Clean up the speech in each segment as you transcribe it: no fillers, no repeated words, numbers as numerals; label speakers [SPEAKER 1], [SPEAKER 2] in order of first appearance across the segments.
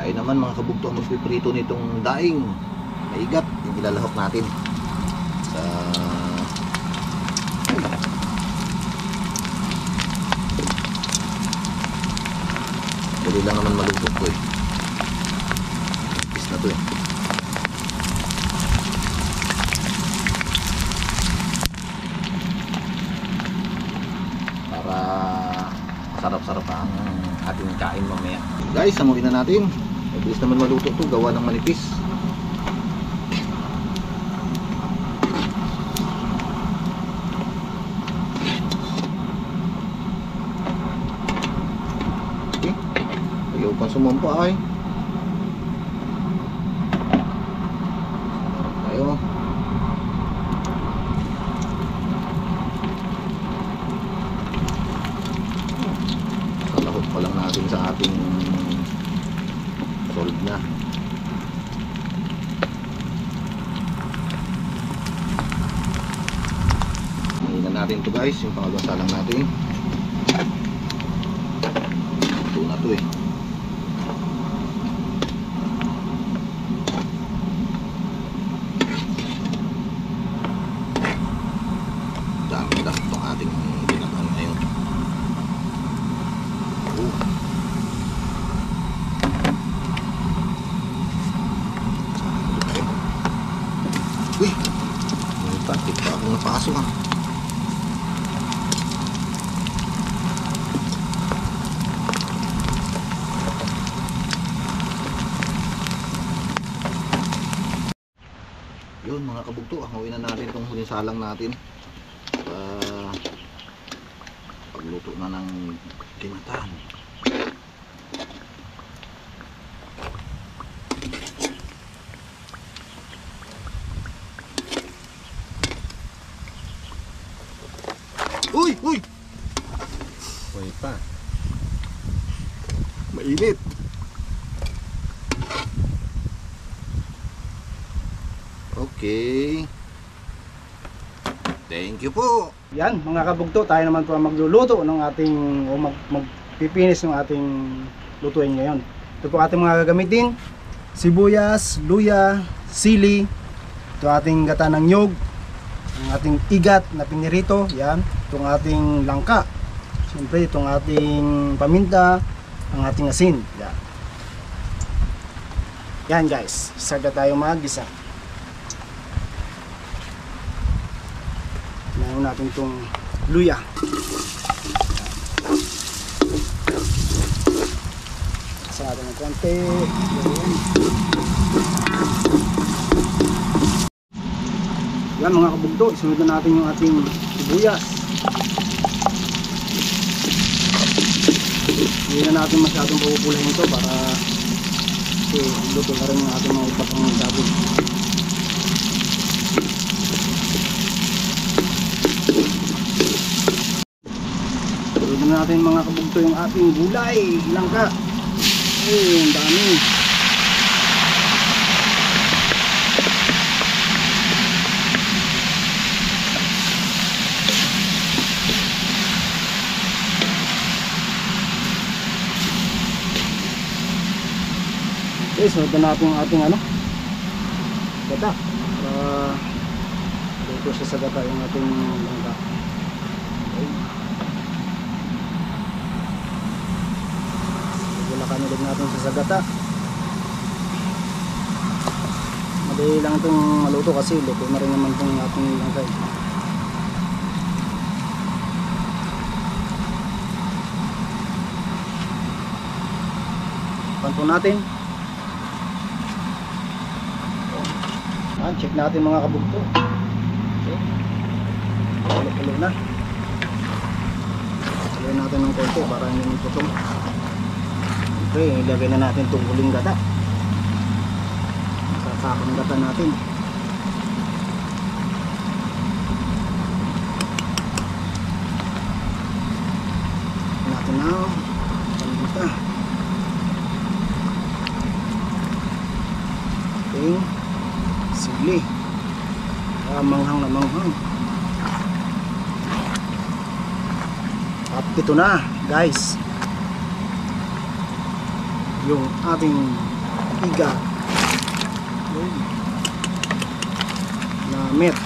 [SPEAKER 1] Tayo naman mga kabugto ang magpiprito nitong daing maigat. Yung ilalahok natin sa dali lang naman malungkot ko eh. Is na to eh. Para sarap-sarap ang ating kain mamaya. Guys, samuin na natin. Mabilis naman maluto to, gawa ng manipis. Okay. Ayaw pang sumampa ay. Tayo. Kalahot pa lang natin sa ating solve na. Ngayon natin to guys, yung pangalawang salang natin. Ito na to eh. Dami lang itong ating binagaan ngayon. Uy! Taktik pa akong napasok ha. Yun mga kabugto, hakuin na natin itong huling salang natin. Pagluto na ng ginatan. Uy! Uy!
[SPEAKER 2] Uy pa.
[SPEAKER 1] Mainit. Okay. Thank you po.
[SPEAKER 3] Yan mga kabugto, tayo naman po ang magluluto ng ating o magpipinis ng ating lutuin ngayon. Ito po ating mga gagamitin: sibuyas, luya, sili, ito ating gata ng nyog, ang ating igat na pinirito, yan, itong ating langka, siyempre itong ating paminta, ang ating asin, yan. Yan guys, start na tayo mag-gisa. Nahin natin itong luya. Sa natin ng konti. Yan mga kabugto, isunod na natin yung ating sibuyas. Hindi na natin masyadong pupulahin ito para luto na rin yung ating mga upapang sabon. Sunod na natin mga kabugto yung ating gulay, langka. Ang dami. Okay, sunod na natin yung ating gata. Para luto siya sa gata yung ating langka. Okay. Kanilog natin sa gata. Madali lang itong maluto kasi luto na rin naman itong ating langka. Panto natin. Check natin mga kabugto. Okay. Ulo-ulo na. Lagyan natin ng konti para hindi magputong. Okay, ilagay na natin itong huling gata. Sasakang gata natin. Natin na panggita. Okay, sili. Manghang na manghang. At ito na guys, yung ating iga. Yun. Na meat.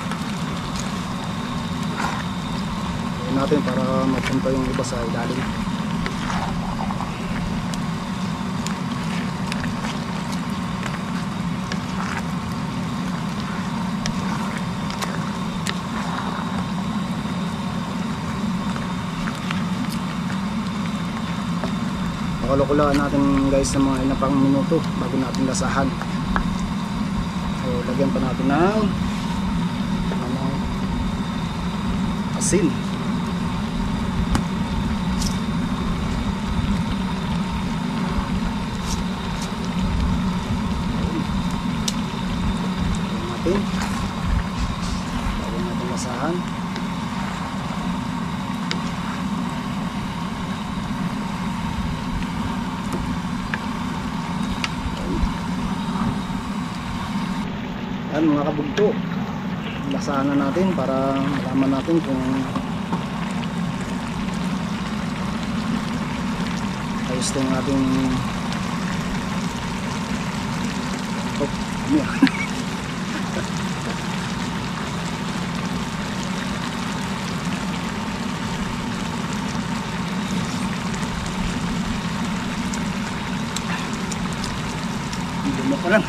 [SPEAKER 3] Ayan natin para mapunta yung iba sa ilalim. Pakulo-kulaan natin guys ng mga ilang pang minuto bago natin lasahan. So lagyan pa natin ng asin. Lagyan natin lasahan. Yan mga kabugto, lasahan na natin para malaman natin kung ayos na yung ating hindi mo ka lang.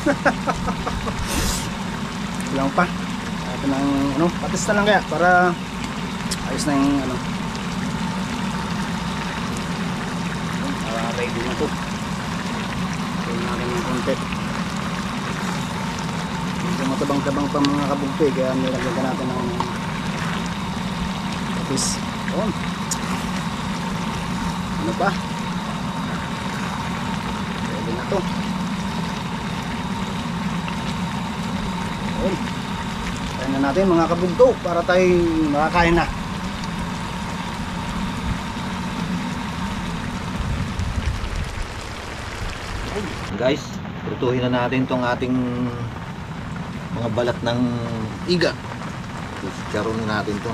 [SPEAKER 3] Lang pa. Ito ng ano, patis na lang kaya para ayos na yung ano. Para ready na to. Tingnan natin ng konti. Medyo matabang-tabang pa mga kabugto eh, kaya nilagyan natin ng patis. Yun. Ano pa? Ready na to. Kain na natin mga kabugto para tayo makakain na.
[SPEAKER 1] Guys, prutuhin na natin tong ating mga balat ng iga. Chicharon natin to.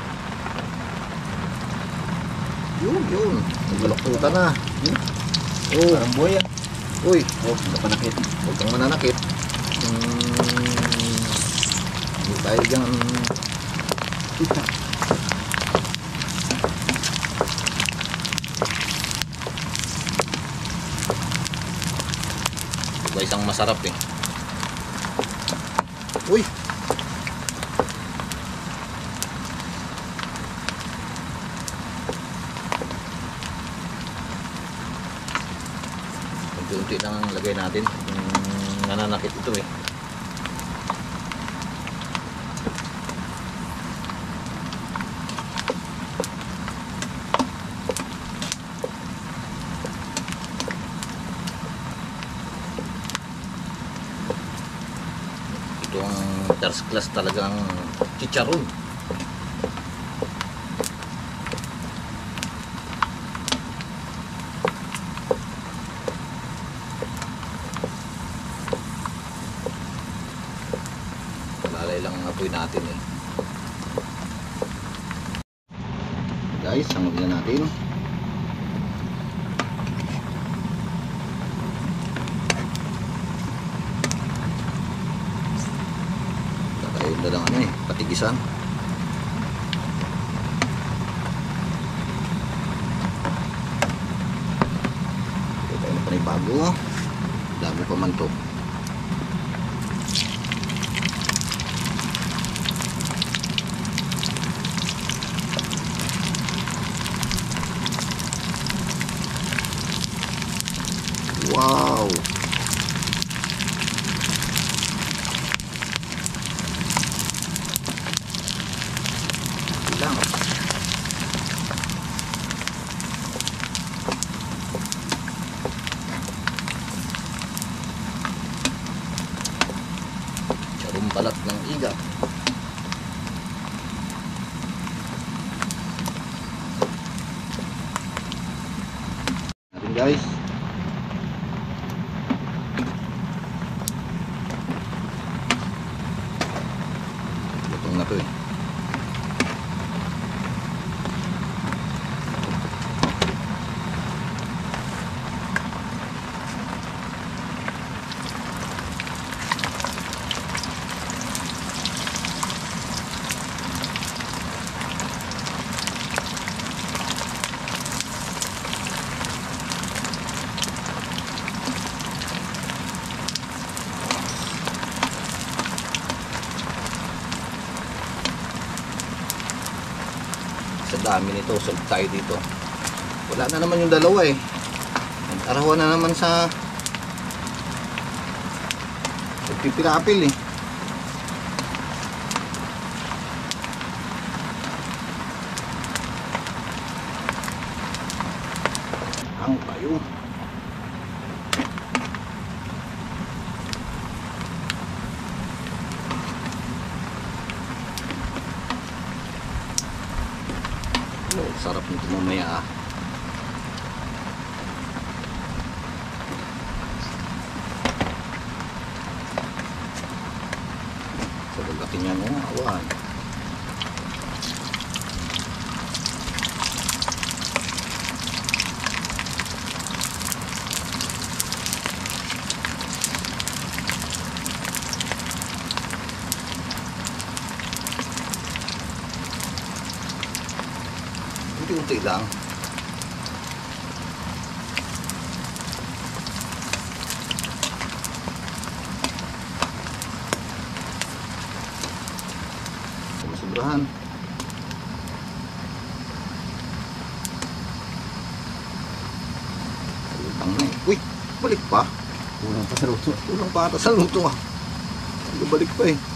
[SPEAKER 1] Yun. Nagbaloktutan na. Oh, parang buhay yan. Uy, napanakit. Huwag kang mananakit. Hindi tayo dyan. Diba isang masarap eh. Uy! Unti-unti lang lagay natin. Nananakit ito eh. Ito ang first class talagang chicharon. Lalay lang ang apoy natin eh. Guys, hanguin na natin. Kakain na lang ano eh, patigisan. Ito tayo na panibago. Dami pa man to. Wow! Lang. Charong balat ng iga. Natin guys. Lutong na to eh. dami nito. Solve tayo dito. Wala na naman yung dalawa eh. Nag-arawan na naman sa pagpipilapil eh. Ang tayo. Oh, sarap nito mamaya ah. Sa laki niya mo, awan. Unti-unti lang. Sobrahan. Utang na eh. Uy, balik pa.
[SPEAKER 2] Kulang pa sa luto.
[SPEAKER 1] Kulang pa ata sa luto ah. Balik pa eh.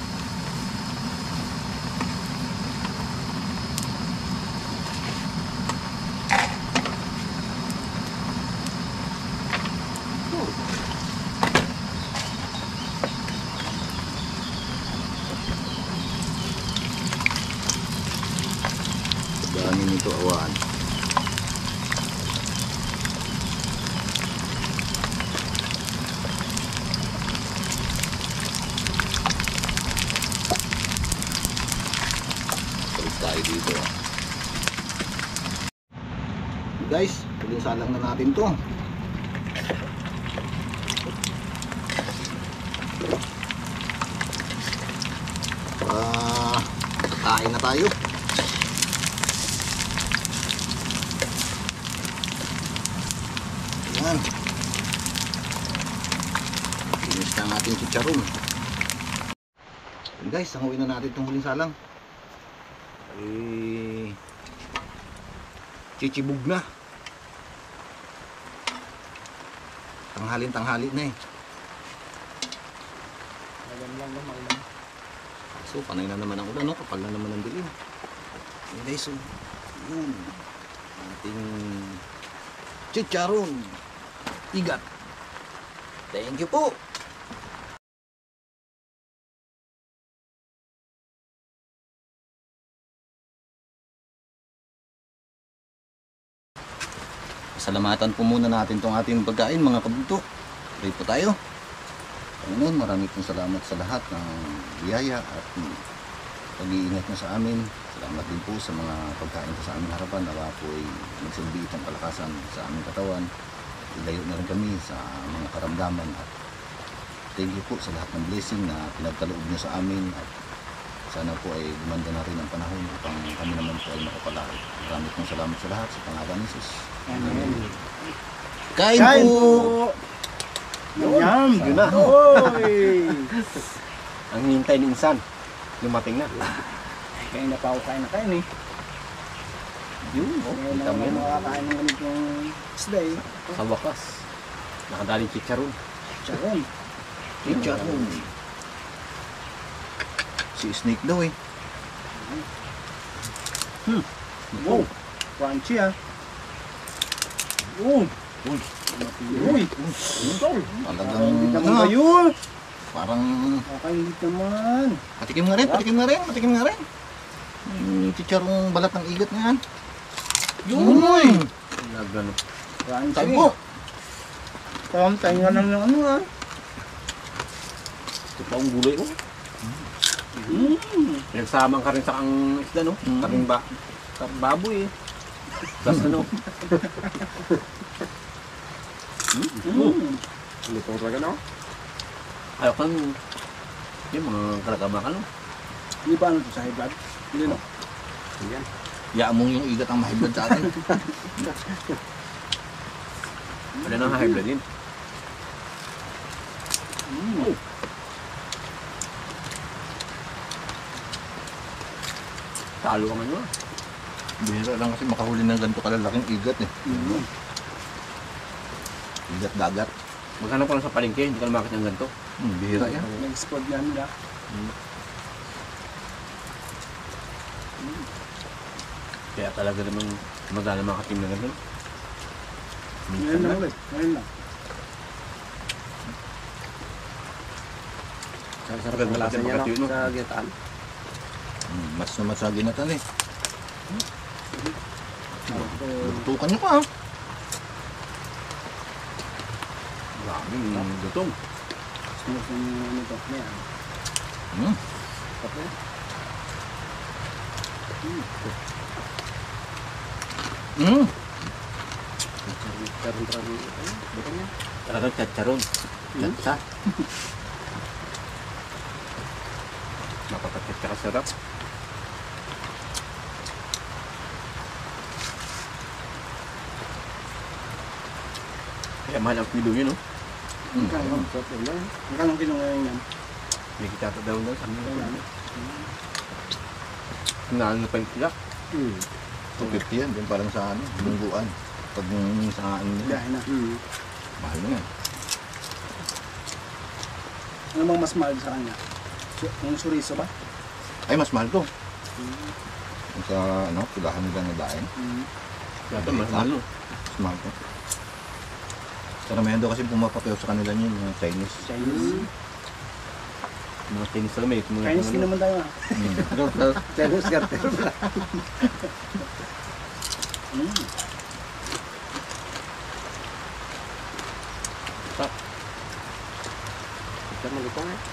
[SPEAKER 1] Dami nito awan. Balik tayo dito. Guys, huling salang na natin to. Kain na tayo. Ayan. Finish na ang ating chicharon. And guys, hanguin na natin itong huling salang. Chichibog na. Tanghali na eh. So, panay na naman ang ulan, no? Kapal na naman ang dilim. And guys, so, yun. Ating chicharon. Igat. Thank you po. Salamatan po muna natin itong ating pagkain mga kabunto. Pray po tayo. Panginoon, marami pong salamat sa lahat ng biyaya at pag-iingat niyo sa amin. Salamat din po sa mga pagkain po sa aming harapan. Nawa po ay magsilbi itong kalakasan sa aming katawan. Ilayo na rin kami sa mga karamdaman. At thank you po sa lahat ng blessing na pinagkaloob niyo sa amin. At sana po ay gumanda na rin ang panahon upang kami naman po ay makapalaki. Marami pong salamat sa lahat sa pangalan ni Jesus.
[SPEAKER 3] Amen.
[SPEAKER 1] Kain po!
[SPEAKER 3] Yum!
[SPEAKER 2] Yun na.
[SPEAKER 3] Oy!
[SPEAKER 2] Ang hintay ni Insan, lumating na.
[SPEAKER 3] Kaya na pa ako kain na kain eh.
[SPEAKER 2] Yun, oh.
[SPEAKER 3] Kaya
[SPEAKER 2] Kita
[SPEAKER 3] na
[SPEAKER 2] mo
[SPEAKER 3] ako
[SPEAKER 2] yan.
[SPEAKER 3] makakain ng ganitong isda eh.
[SPEAKER 2] Sa wakas. Nakadaling chicharon.
[SPEAKER 3] Charon.
[SPEAKER 1] Chicharon. Si Snake daw eh.
[SPEAKER 3] Wow! Crunchy ah. Uy!
[SPEAKER 1] Uy.
[SPEAKER 3] Uy!
[SPEAKER 1] Talagang
[SPEAKER 3] Hindi naman
[SPEAKER 1] ano,
[SPEAKER 3] kayo!
[SPEAKER 1] parang
[SPEAKER 3] Kakainit naman.
[SPEAKER 1] patikim nga rin, patikim nga rin, patikim nga rin. Chicharong balat ng igat nga yan. Uy!
[SPEAKER 2] Nagano.
[SPEAKER 3] Crunchy.
[SPEAKER 1] Kain po!
[SPEAKER 3] Tayo nga lang ng ano ah.
[SPEAKER 2] Ito pa ang gulay, oh. Pinagsamang ka rin sa ang isda, no?
[SPEAKER 1] Mm.
[SPEAKER 2] Kaming baboy, eh. Tapos ano? Lutong talaga, no? Ayaw kang yung mga kalagabakan, no?
[SPEAKER 3] Hindi ba ano to sa high blood? Hindi no?
[SPEAKER 2] Yan.
[SPEAKER 1] Yaamong yung igat ang mahibad sa atin.
[SPEAKER 2] Ano na high blood din? Talo ka man, no?
[SPEAKER 1] Bihira lang kasi makahuli ng ganito kalalaking igat eh. Igat dagat.
[SPEAKER 2] Maghanap ka lang sa palengke, hindi ka na makakita ng ganito.
[SPEAKER 1] Bihira yan.
[SPEAKER 3] Nag-spot yan nila.
[SPEAKER 2] Kaya talaga naman magana makatim na ganun.
[SPEAKER 3] Ngayon lang ulit. Ngayon lang.
[SPEAKER 2] Sarap ang malasa niya no? Sa gitaan.
[SPEAKER 1] Mas naman sa ginatan eh. Lutukan nyo pa ah.
[SPEAKER 2] Maraming gutong.
[SPEAKER 3] Smooth yung ano to. Ngayon.
[SPEAKER 1] Hmm.
[SPEAKER 3] Kape.
[SPEAKER 1] Mm.
[SPEAKER 3] Taron-taron. Bukan niya.
[SPEAKER 2] Talagang tsatsaron. Tsatsa. Napapakit ka kasarap. Kaya mahal ang kilo yun, no?
[SPEAKER 3] Magkano kilo ngayon yan?
[SPEAKER 2] May kitata daw na. Naan na pa yung tilak.
[SPEAKER 1] 250 yan. Din parang sa ano, lungguan. Pag yung sa ano nila.
[SPEAKER 3] Biyahe na.
[SPEAKER 1] Mahal na yan.
[SPEAKER 3] Ano bang mas mahal sa kanya? Yung suriso ba?
[SPEAKER 1] Ay, mas mahal to. Yung sa ano, tulahan nila na daing.
[SPEAKER 2] Kaya ito, mahal no?
[SPEAKER 1] Mas mahal to. Karamihan daw kasi pumapapyaw sa kanila yun, yung Chinese.
[SPEAKER 3] Chinese.
[SPEAKER 2] Mga Chinese talaga may mga
[SPEAKER 3] Chinese din naman tayo ah.
[SPEAKER 2] Chinese garter pala. Stop. Ito malutong eh.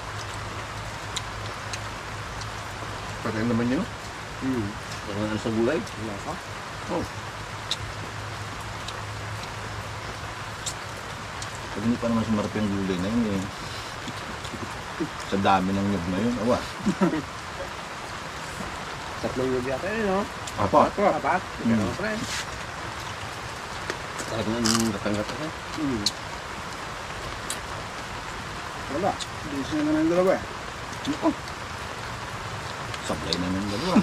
[SPEAKER 1] Patay naman yun.
[SPEAKER 2] Parang ano sa gulay.
[SPEAKER 3] Wala ka?
[SPEAKER 2] Oh.
[SPEAKER 1] Pag hindi pa naman sumarap yung gulay na yun eh. Sa dami ng nyug na yun, awa.
[SPEAKER 2] Tatlong yubi yata yun, no?
[SPEAKER 1] Apa?
[SPEAKER 2] Apat. Ganun pa rin. Talagang ang gatang-gatang eh.
[SPEAKER 3] Wala. Bilis na naman yung dalawa eh.
[SPEAKER 1] Sablay na ng dalawa.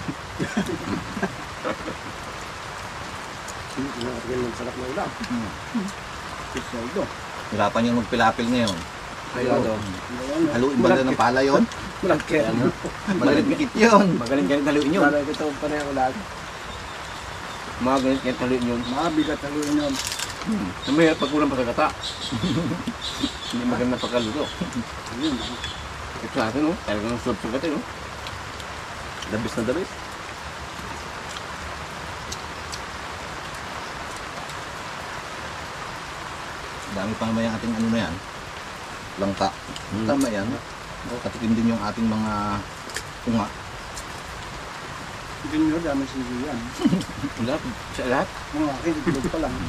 [SPEAKER 2] Sarap na ulam.
[SPEAKER 3] Gusto ito.
[SPEAKER 1] Hirapan yung magpilapil ngayon.
[SPEAKER 2] Ayaw daw.
[SPEAKER 1] Haluin ba na ng pala yun?
[SPEAKER 2] Malagkit.
[SPEAKER 1] Malagkit yun.
[SPEAKER 2] Magaling ganit haluin yun.
[SPEAKER 3] Para ito pa na yung ulag.
[SPEAKER 2] Mga ganit ganit haluin yun.
[SPEAKER 3] Mabigat ang luin yun.
[SPEAKER 2] Ang mahirap pag kulang pagkakata. Hindi maganda pagkaluto.
[SPEAKER 3] Yun.
[SPEAKER 2] Ito sa atin, no? Talagang sulap-sulap natin, no? Dabis na dabis.
[SPEAKER 1] Dami pa naman yung ating ano na yan. Langka. Tama yan. Katikin din yung ating mga tunga.
[SPEAKER 3] Junior, dami sili yan.
[SPEAKER 2] Wala, sa lahat.
[SPEAKER 3] Mga akin, itlog pa lang.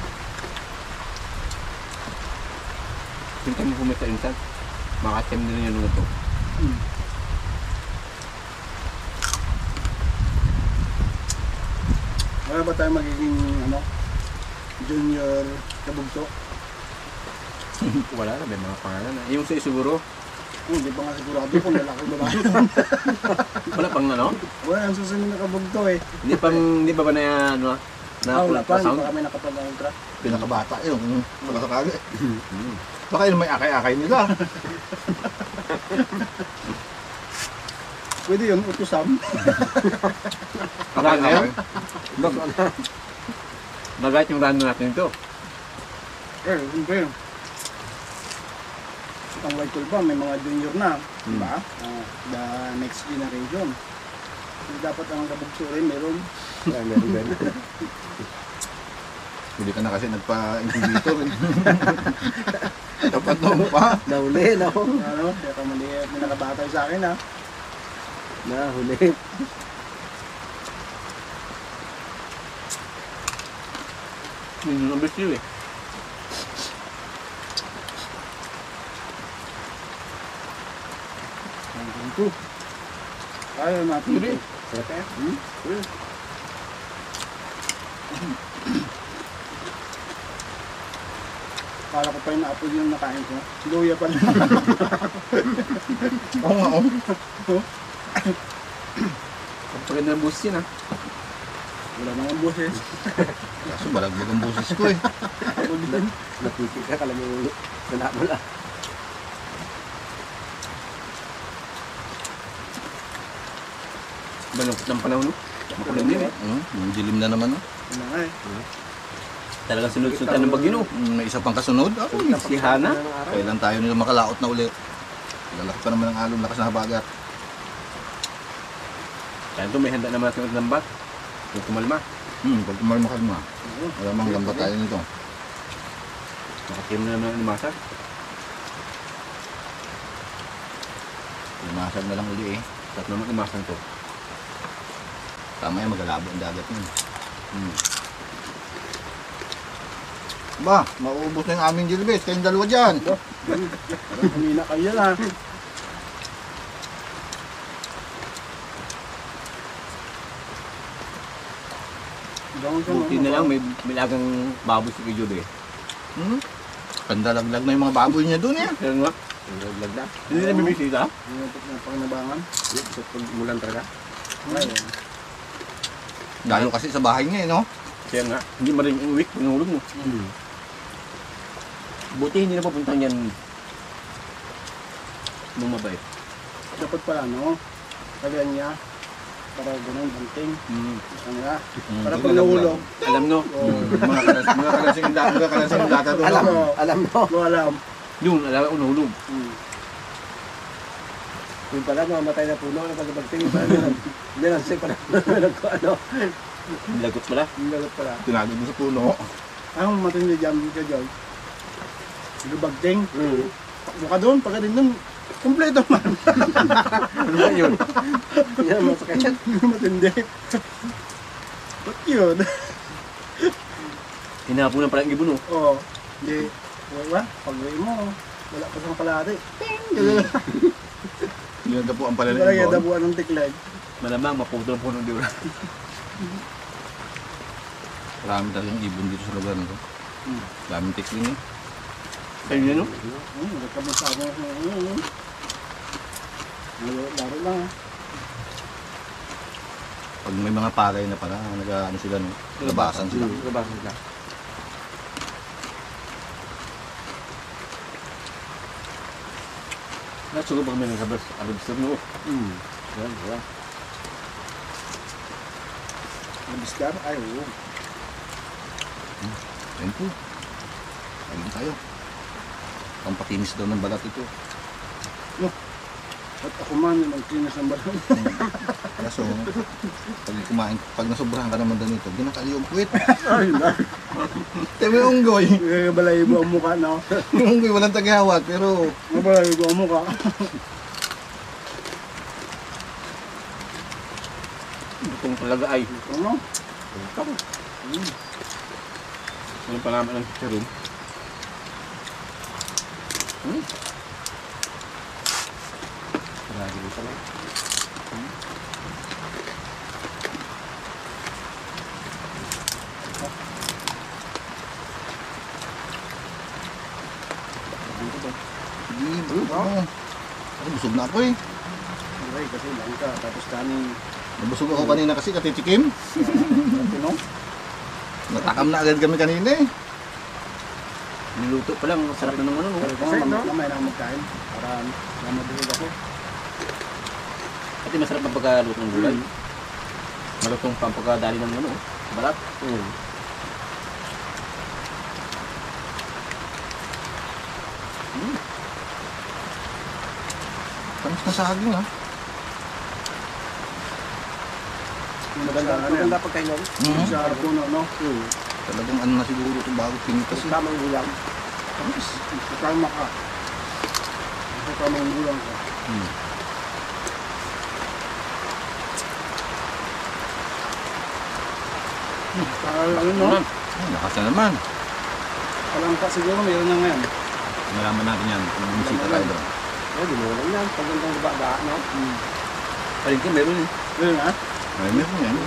[SPEAKER 2] Yung kami kumita insan. Makatem din yung luto.
[SPEAKER 3] Wala ba tayo magiging ano, junior kabugso?
[SPEAKER 2] Wala na, may mga pangalan na. Yung sa siguro,
[SPEAKER 3] Hindi pa nga sigurado kung lalaki ba ba.
[SPEAKER 2] wala pang ano?
[SPEAKER 3] Wala ang susunod na kabugto eh.
[SPEAKER 2] Hindi ba na ano?
[SPEAKER 3] Wala pa, hindi
[SPEAKER 2] sound?
[SPEAKER 3] pa kami nakapag-ultra.
[SPEAKER 1] Pinakabata yun. Pagkakali. Baka yun may akay-akay nila.
[SPEAKER 3] Pwede yun, utusam.
[SPEAKER 2] Parang ngayon? Bagay yung rando natin ito.
[SPEAKER 3] Hindi yun. Ang White Coal ba, may mga junior na. Diba? The next generation. Dapat ang kabugso rin, meron.
[SPEAKER 1] Hindi ka na kasi nagpa-incubator. Dapat doon pa.
[SPEAKER 2] Nahuli, no?
[SPEAKER 3] Ano, kaya ka mali, may nakabatay sa akin ha.
[SPEAKER 2] Nahuli. Yun yung best yun eh.
[SPEAKER 3] Ito. Ayaw natin ito.
[SPEAKER 2] Sarap eh.
[SPEAKER 3] Kala ko pa yung apple yung nakain ko. Luya pala.
[SPEAKER 1] Oo nga, oo.
[SPEAKER 2] Pagpaganda ng bus yun ah.
[SPEAKER 3] Wala nang boses.
[SPEAKER 1] Kaso balagbag ang boses ko eh.
[SPEAKER 3] Ako din.
[SPEAKER 2] Napikit ka, kala mo wala. Malungkot ng panahon, no? Makulimlim eh.
[SPEAKER 1] Yung dilim na naman. Oh.
[SPEAKER 3] Ano nga eh.
[SPEAKER 2] Talagang sunod-sunod ng bagyo, no?
[SPEAKER 1] May isa pang kasunod. Oh,
[SPEAKER 2] Si Hana.
[SPEAKER 1] kailan tayo nila makalaot na uli. Lalaki pa naman ang alon, lakas na habagat.
[SPEAKER 2] Kaya ito may handa naman sa lambat. Kung kumalma.
[SPEAKER 1] Pag kumalma-kalma. Wala mang gamba tayo nito.
[SPEAKER 2] Nakatim na naman ang masa.
[SPEAKER 1] Lumasag na lang uli eh.
[SPEAKER 2] Sarap naman imasan to.
[SPEAKER 1] Tama yan, magalabo ang dagat nun. Ba, mauubos na yung aming Gilbes. Kayong dalawa dyan.
[SPEAKER 3] Parang humina kayo na.
[SPEAKER 2] Buti na lang, may lagang baboy sa Kijudo eh.
[SPEAKER 1] Pandalaglag na yung mga baboy niya doon eh.
[SPEAKER 2] Kaya nga. Naglag na. Hindi na bibisita.
[SPEAKER 3] Yung pangnabangan.
[SPEAKER 2] So, pag mulan talaga.
[SPEAKER 3] Ayun.
[SPEAKER 1] Lalo kasi sa bahay niya eh, no?
[SPEAKER 2] Kaya nga, hindi maring uwi, pinulog mo. Buti hindi na papunta yan bumabay.
[SPEAKER 3] Dapat pala, no? Kaya niya. Para ganun, banting. Kanila. Para pag nahulog.
[SPEAKER 2] Alam no?
[SPEAKER 1] Mga kalasing data doon.
[SPEAKER 3] Alam
[SPEAKER 1] no?
[SPEAKER 3] mo. Alam mo. Mo alam.
[SPEAKER 2] Yun, alam ko nahulog.
[SPEAKER 3] Yung pala, mamatay na puno. Nagpagbanting. Hindi lang siya pala. Ano?
[SPEAKER 2] Lagot pala.
[SPEAKER 3] Nilagot pala.
[SPEAKER 1] Tinago doon sa puno.
[SPEAKER 3] Ang matindi dyan ka dyan. Lubagting. Mukha doon, pagka din doon. Kompleto man.
[SPEAKER 2] Ano ba yun?
[SPEAKER 3] Yan, masakit. Matindi. Ba't yun?
[SPEAKER 2] Hinapunan pala ang ibon oh.
[SPEAKER 3] Oo. Hindi. Wala. Pag-uwi mo, wala pa siyang kalahati. Ping! Gano'n.
[SPEAKER 1] Yun na po ang pala
[SPEAKER 3] Wala
[SPEAKER 1] ng
[SPEAKER 3] yung
[SPEAKER 1] ibon.
[SPEAKER 3] dabuan ng tiklag.
[SPEAKER 2] Malamang maputol po ng diura.
[SPEAKER 1] Marami talagang ibon dito sa lugar nito. Daming tikling eh.
[SPEAKER 2] Ayun yan no?
[SPEAKER 3] Nagkamusta mo. Laro lang.
[SPEAKER 1] Pag may mga palay na pala, nag-ano sila no? Labasan sila.
[SPEAKER 2] Labasan sila. Nasugo ba kami ng kabas no? Yan, yan.
[SPEAKER 3] Nabistar? Ay, oo.
[SPEAKER 1] Ayun po. Ayun tayo. Pampakinis daw ng balat ito.
[SPEAKER 3] At ako man, nagkinas ng balon.
[SPEAKER 1] Kaso, pag kumain, pag nasobrahan ka naman daw nito, ginakali yung puwit.
[SPEAKER 3] Ay, na.
[SPEAKER 1] Teme yung unggoy.
[SPEAKER 3] Balayibo ang mukha, no?
[SPEAKER 1] Yung unggoy walang tagahawat, pero
[SPEAKER 3] Balayibo ang mukha.
[SPEAKER 2] Itong talaga ay.
[SPEAKER 3] Ano?
[SPEAKER 2] Ano pa naman ang chicharon? Marami dito lang.
[SPEAKER 1] hindi, ano. Ako busog na ako eh.
[SPEAKER 3] Ay, kasi lang ka. Tapos kanin.
[SPEAKER 1] Nabusog ako kanina kasi katitikim.
[SPEAKER 3] Ano?
[SPEAKER 1] Natakam na agad kami kanina eh.
[SPEAKER 2] Niluto pa lang, sarap na naman ano.
[SPEAKER 3] Kasi, mamaya na magkain. Para mamadulog ako.
[SPEAKER 2] Pati masarap ang pagkaluto ng gulay. Malutong pa ang pagkadali ng ano, balat.
[SPEAKER 1] Tamis na saging ah.
[SPEAKER 3] Maganda pagkainom. Sa puno, no?
[SPEAKER 1] Talagang ano na siguro ito bago pinitas eh.
[SPEAKER 3] Tamang gulang.
[SPEAKER 1] Tamis.
[SPEAKER 3] Tama ka. Sa tamang gulang ka. Ano, no?
[SPEAKER 1] Lakas na naman.
[SPEAKER 3] Palangka siguro, mayroon na ngayon.
[SPEAKER 1] Malaman natin yan kung bumisita tayo doon.
[SPEAKER 3] Di mo lang yan. Pag gandang baba, no?
[SPEAKER 2] Palingki meron eh.
[SPEAKER 3] Ayun, ha?
[SPEAKER 1] Ay, meron yan.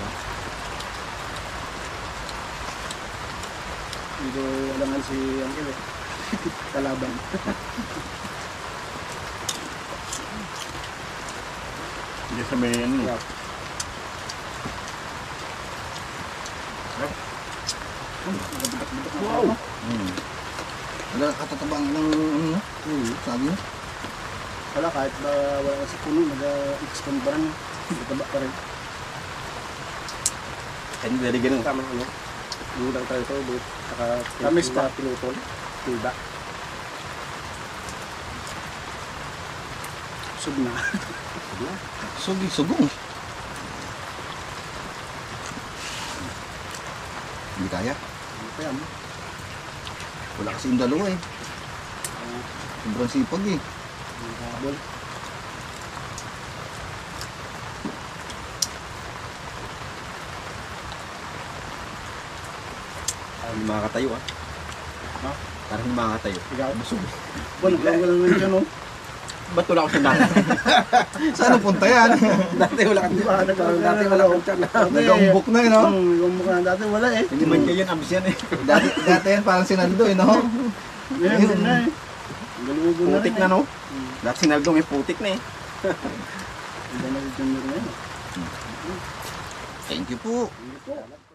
[SPEAKER 3] Hindi ko alangan si Uncle eh. Kalaban.
[SPEAKER 2] Hindi sa may ano.
[SPEAKER 3] Yeah.
[SPEAKER 2] Wow!
[SPEAKER 1] Wala katatabang ng ano, sabi mo.
[SPEAKER 3] Wala, kahit ba wala sa puno, nag-expand pa rin. Mataba pa rin.
[SPEAKER 2] And very ganun.
[SPEAKER 3] Tama ano? Lulang tayo ito, but saka tamis pa pinutol. Tuda. Sub na.
[SPEAKER 1] Sugi, sugong. Hindi kaya.
[SPEAKER 3] Kaya mo.
[SPEAKER 1] Wala kasi yung dalawa eh. Sobrang sipag eh.
[SPEAKER 3] Habol.
[SPEAKER 2] Hindi makakatayo ah.
[SPEAKER 3] Ha?
[SPEAKER 2] Parang hindi makakatayo.
[SPEAKER 3] Ikaw? Busog. Wala naman dyan oh.
[SPEAKER 2] Ba't wala ako sa dati?
[SPEAKER 1] Saan ang punta yan?
[SPEAKER 2] Dati wala kang
[SPEAKER 3] Dati wala akong tiyan.
[SPEAKER 1] Nag-umbok na yun, no?
[SPEAKER 3] Nag-umbok na dati, wala eh.
[SPEAKER 2] Hindi man kayo yan, abs yan eh.
[SPEAKER 1] Dati yan parang sinaldo eh, no?
[SPEAKER 3] Ngayon na eh. Galugo na
[SPEAKER 2] Putik
[SPEAKER 3] rin
[SPEAKER 2] na
[SPEAKER 3] eh.
[SPEAKER 2] no? Dati sinaldong eh, putik na eh.
[SPEAKER 3] Iba na yung junior ngayon.
[SPEAKER 1] Thank you po.
[SPEAKER 3] Hindi po.